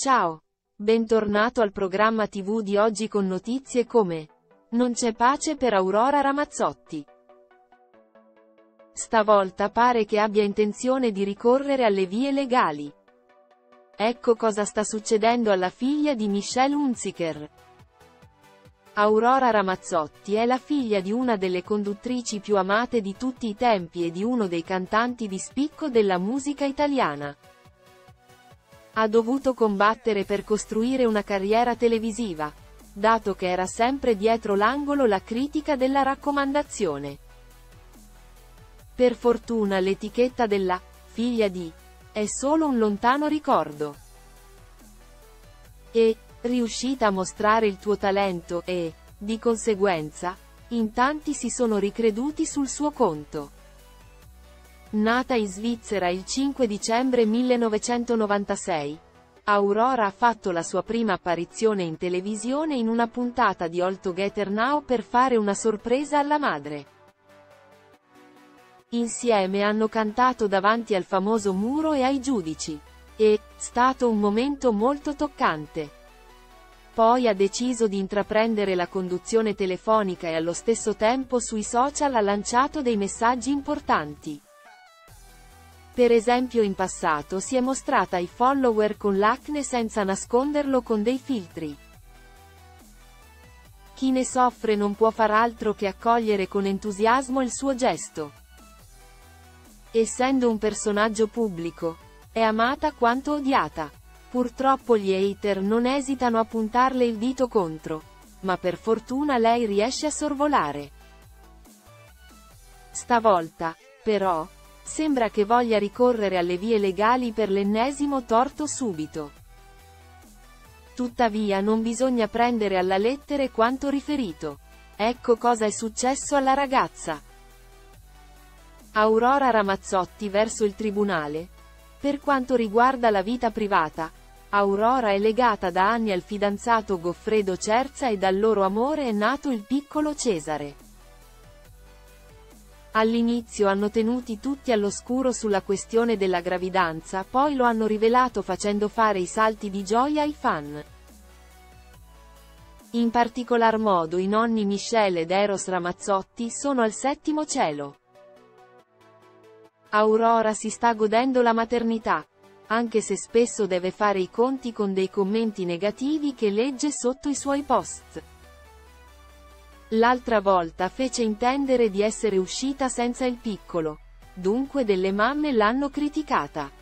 Ciao. Bentornato al programma TV di oggi con notizie come: non c'è pace per Aurora Ramazzotti. Stavolta pare che abbia intenzione di ricorrere alle vie legali. Ecco cosa sta succedendo alla figlia di Michelle Hunziker. Aurora Ramazzotti è la figlia di una delle conduttrici più amate di tutti i tempi e di uno dei cantanti di spicco della musica italiana. Ha dovuto combattere per costruire una carriera televisiva, dato che era sempre dietro l'angolo la critica della raccomandazione. Per fortuna l'etichetta della figlia di è solo un lontano ricordo. E, riuscita a mostrare il tuo talento e, di conseguenza, in tanti si sono ricreduti sul suo conto. Nata in Svizzera il 5 dicembre 1996, Aurora ha fatto la sua prima apparizione in televisione in una puntata di All Together Now per fare una sorpresa alla madre. Insieme hanno cantato davanti al famoso muro e ai giudici. È stato un momento molto toccante. Poi ha deciso di intraprendere la conduzione telefonica e allo stesso tempo sui social ha lanciato dei messaggi importanti. Per esempio in passato si è mostrata ai follower con l'acne senza nasconderlo con dei filtri. Chi ne soffre non può far altro che accogliere con entusiasmo il suo gesto. Essendo un personaggio pubblico, è amata quanto odiata. Purtroppo gli hater non esitano a puntarle il dito contro, ma per fortuna lei riesce a sorvolare. Stavolta, però, sembra che voglia ricorrere alle vie legali per l'ennesimo torto subito. Tuttavia non bisogna prendere alla lettera quanto riferito. Ecco cosa è successo alla ragazza. Aurora Ramazzotti verso il tribunale. Per quanto riguarda la vita privata, Aurora è legata da anni al fidanzato Goffredo Cerza e dal loro amore è nato il piccolo Cesare. All'inizio hanno tenuti tutti all'oscuro sulla questione della gravidanza, poi lo hanno rivelato facendo fare i salti di gioia ai fan. In particolar modo i nonni Michelle ed Eros Ramazzotti sono al settimo cielo. Aurora si sta godendo la maternità, anche se spesso deve fare i conti con dei commenti negativi che legge sotto i suoi post. L'altra volta fece intendere di essere uscita senza il piccolo, dunque delle mamme l'hanno criticata.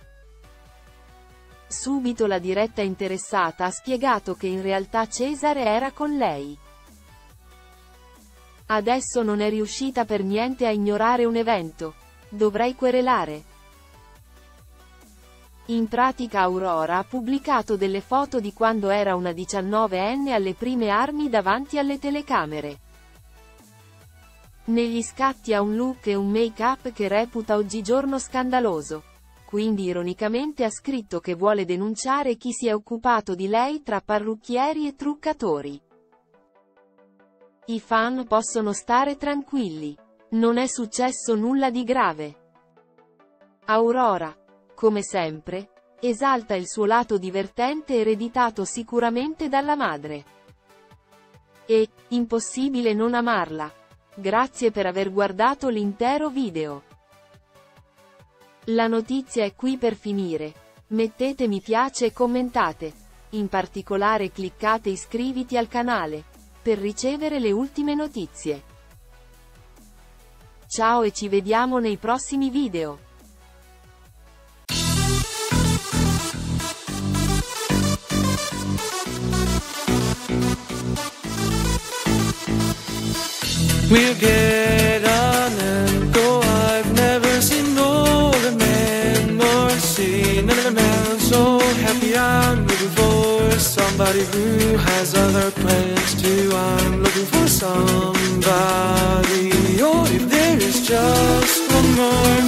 Subito la diretta interessata ha spiegato che in realtà Cesare era con lei. Adesso non è riuscita per niente a ignorare un evento. Dovrei querelare. In pratica Aurora ha pubblicato delle foto di quando era una 19enne alle prime armi davanti alle telecamere. Negli scatti ha un look e un make-up che reputa oggigiorno scandaloso. Quindi ironicamente ha scritto che vuole denunciare chi si è occupato di lei tra parrucchieri e truccatori. I fan possono stare tranquilli. Non è successo nulla di grave. Aurora, come sempre, esalta il suo lato divertente ereditato sicuramente dalla madre. E, impossibile non amarla. Grazie per aver guardato l'intero video. La notizia è qui per finire. Mettete mi piace e commentate. In particolare cliccate iscriviti al canale, per ricevere le ultime notizie. Ciao e ci vediamo nei prossimi video. We'll get on and go. I've never seen more a man, nor seen another man so happy. I'm looking for somebody who has other plans too. I'm looking for somebody. Oh, if there is just one more